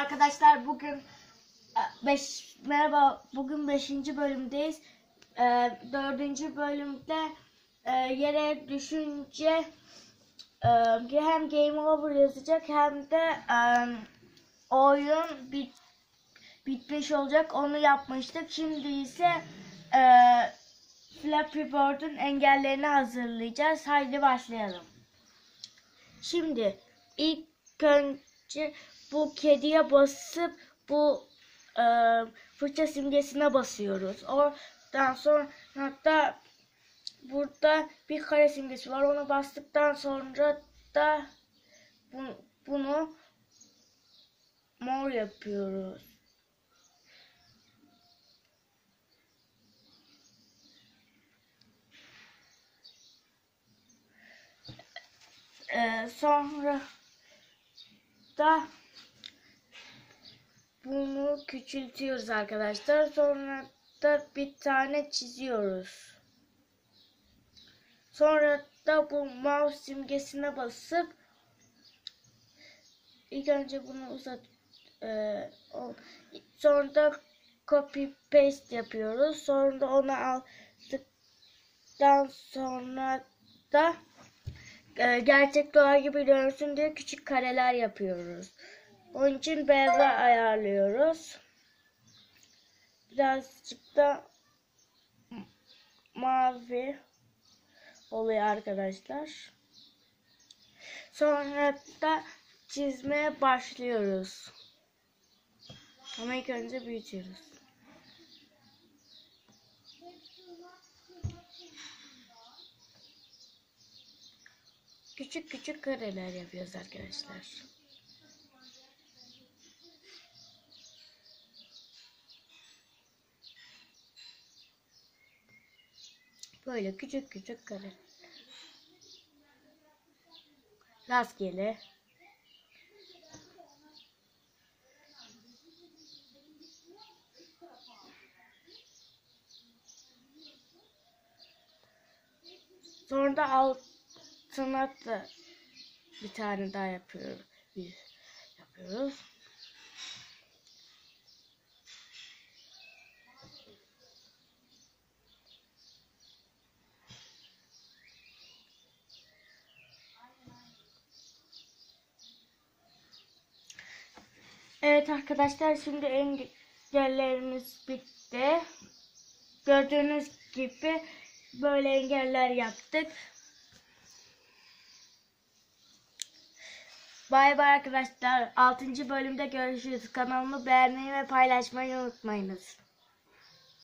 arkadaşlar, merhaba. Bugün 5. bölümdeyiz. 4. bölümde yere düşünce hem game over yazacak hem de oyun bitmiş olacak. Onu yapmıştık. Şimdi ise Flappy Bird'ün engellerini hazırlayacağız. Haydi başlayalım. Şimdi ilk önce bu kediye basıp bu fırça simgesine basıyoruz. Oradan sonra da burada bir kare simgesi var. Ona bastıktan sonra da bunu mor yapıyoruz. Sonra da bunu küçültüyoruz arkadaşlar. Sonra da bir tane çiziyoruz. Sonra da bu mouse simgesine basıp ilk önce bunu sonra da copy paste yapıyoruz. Sonra da onu aldıktan sonra da gerçek doğa gibi görünsün diye küçük kareler yapıyoruz. Onun için beyaza ayarlıyoruz. Birazcık da mavi oluyor arkadaşlar. Sonra da çizmeye başlıyoruz. Ama ilk önce büyütüyoruz. Küçük küçük kareler yapıyoruz arkadaşlar. Böyle küçük küçük kare. Rastgele. Sonra da altına da bir tane daha yapıyoruz. Evet arkadaşlar, şimdi engellerimiz bitti. Gördüğünüz gibi böyle engeller yaptık. Bay bay arkadaşlar. 6. bölümde görüşürüz. Kanalımı beğenmeyi ve paylaşmayı unutmayınız.